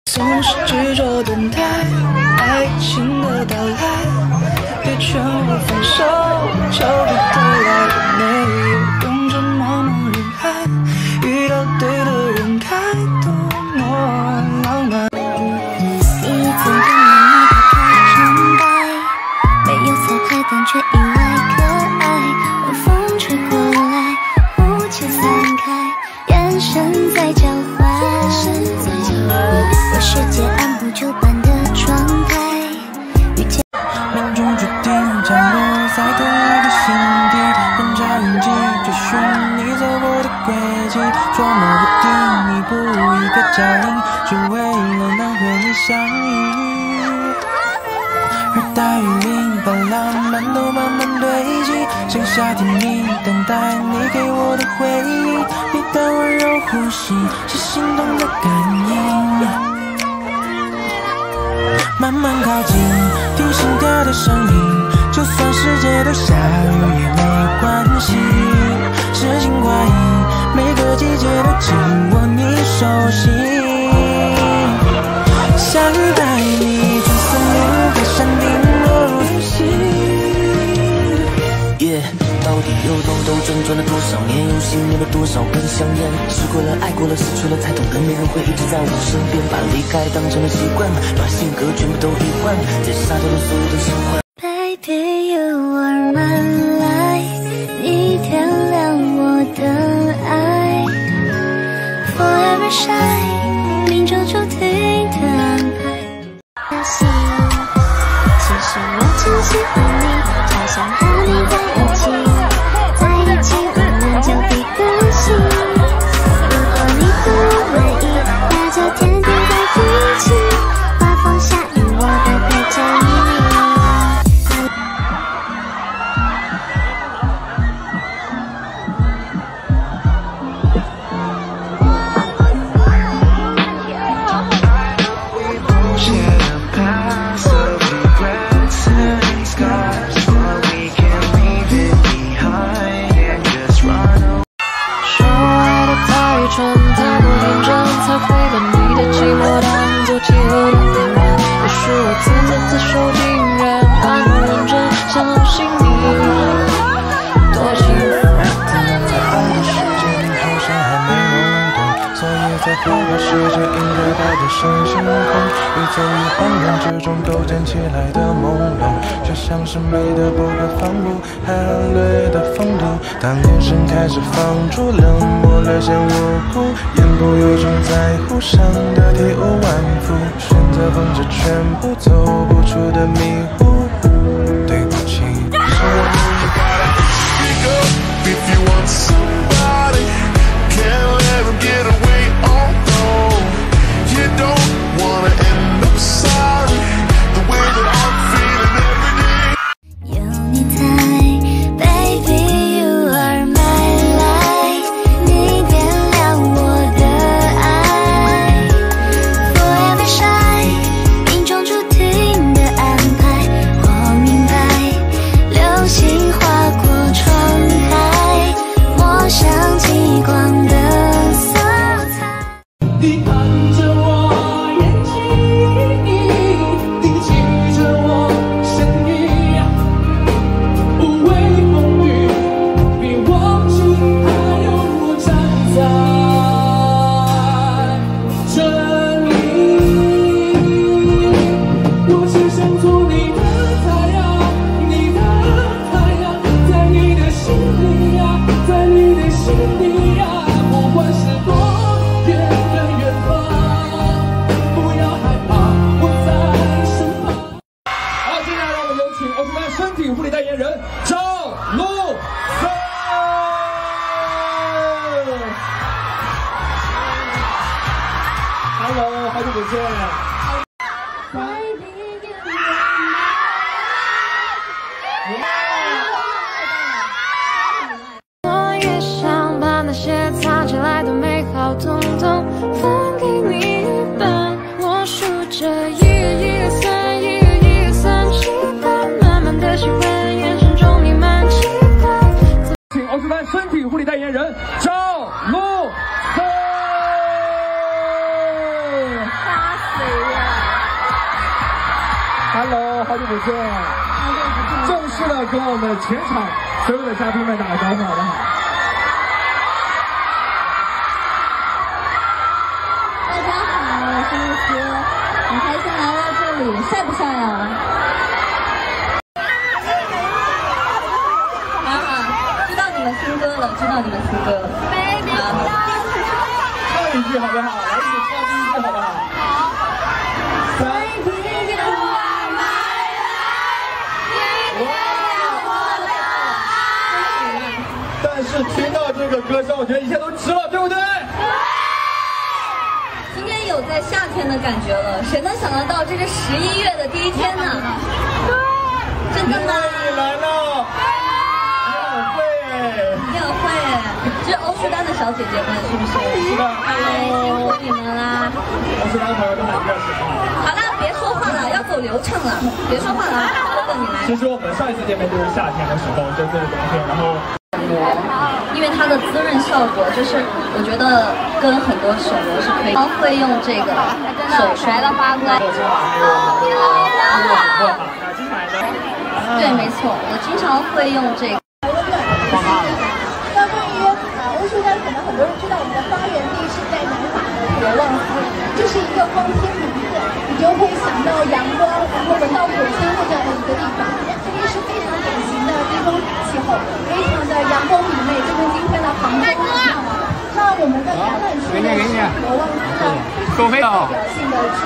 总是执着等待爱情的到来，别劝我分手，求着得来的没有用着茫茫人海，遇到对的人该多么浪漫。 第一次看到你打开纯白，没有彩排但却意外可爱，晚风吹过来，雾气散开，眼神在交换，我世界按部就班的状态，遇见命中注定降落在对的心底，人潮拥挤追寻你走过的轨迹，捉摸不定一步一个脚印，只为了能和你相遇。热带雨林把浪漫都慢慢堆积，剩下甜蜜等待你给我的回应，你的温柔呼吸是心动的感应，慢慢靠近，听心跳的声音，就算世界都下雨也没关系，诗情画意，每个季节都紧握你手心，下雨带你从森林到山顶落入心。 到底又兜兜转转了多少年，用心念了多少根香烟，吃过了爱过了失去了才懂得，没人会一直在我身边，把离开当成了习惯，把性格全部都遗忘，在杀掉了所有的喜欢。 Baby you are my life， 你点亮我的爱 ，Forever shine， 命中注定的安排。其实我真喜欢你，超想和你在一起，在一起我们就比个心。如果你不满意，那就天天在一起，刮风下雨我都陪着你。 太过认真，才会把你的寂寞当作契合的点燃。也许我自首，竟然很认真相信你，多幸福。在爱的世界，你好像还没懵懂，所以在花花世界应该带着身心红，越走越慌乱之中构建起来的朦胧，却像是美的不可方物，还很略的风度。当眼神开始放出冷漠，略显无辜，言不由衷，在乎上的体无完肤，选择放着全部走不出的迷糊。对不起。 身体护理代言人赵露思。Hello， 好久不见。 我也想把那些藏起来的美好，统统分给你一半。我数着1、2、3、1、2、3、7、8，慢慢的喜欢，眼神中弥漫期待。 请奥斯班身体护理代言人赵露思。 Hello， 好久不见。正式的跟我们全场所有的嘉宾们打个招呼，好不好？ 大家好，我是露丝，很开心来到这里，帅不帅啊？知道你们听歌了，知道你们听歌了。 唱一句好不好？来一起唱第一句好不好？好。但是听到这个歌声，我觉得一切都值了，对不对？ 今天有在夏天的感觉了，谁能想得到这是11月的第一天呢？真的吗？ 你来了，你好会哎！ 你很会哎，这是欧舒丹的小姐姐们是不是？ 是的。 辛苦你们啦！ 欧舒丹朋友都很热情啊。 好了，别说话了，要走流程了，别说话了，哥哥你来。 其实我们上一次见面就是夏天的时候，就这个冬天，然后。 因为它的滋润效果，就是我觉得跟很多手膜是可以。会用这个手锤的花冠。对，没错，我经常会用这个。 那关于欧舒丹，可能很多人知道我们的发源地是在南法的普罗旺斯，这是一个光天明的，你就会想到阳光，然后闻到果香的这样的一个地方。这里是非常典型的地中海气候，非常的阳光明媚，就跟今天的杭州一样。那我们的橄榄树呢是普罗旺斯的非常代表性的植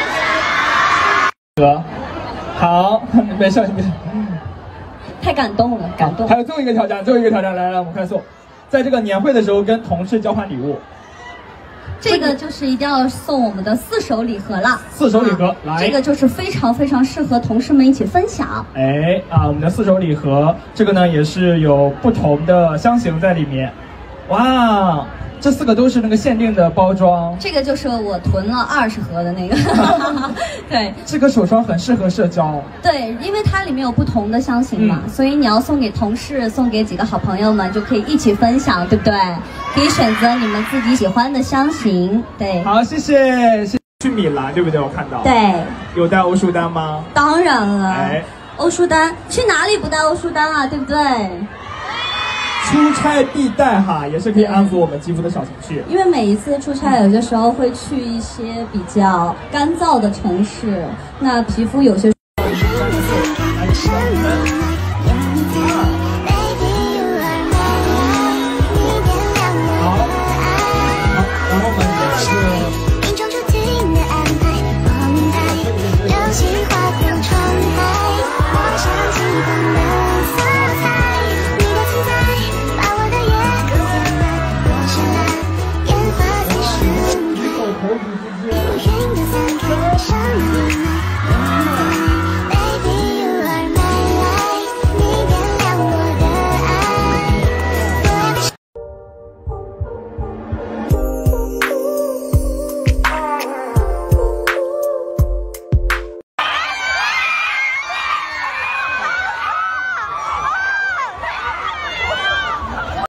物。 好，没事没事。 太感动了，感动。 还有最后一个挑战，来，我们快速，在这个年会的时候跟同事交换礼物。 这个就是一定要送我们的4手礼盒了。 4手礼盒，来， 这个就是非常非常适合同事们一起分享。 哎我们的4手礼盒，这个呢也是有不同的香型在里面。哇，这4个都是那个限定的包装。 这个就是我囤了20盒的那个。对， 这个手霜很适合社交。 对，因为它里面有不同的香型嘛，所以你要送给同事，送给几个好朋友们，就可以一起分享，对不对？可以选择你们自己喜欢的香型。对， 好，谢谢。去米兰对不对？我看到。 对。 有带欧舒丹吗？ 当然了。 哎， 欧舒丹去哪里不带欧舒丹啊？对不对？ 出差必带哈，也是可以安抚我们肌肤的小情绪。 因为每一次出差，有些时候会去一些比较干燥的城市，那皮肤有些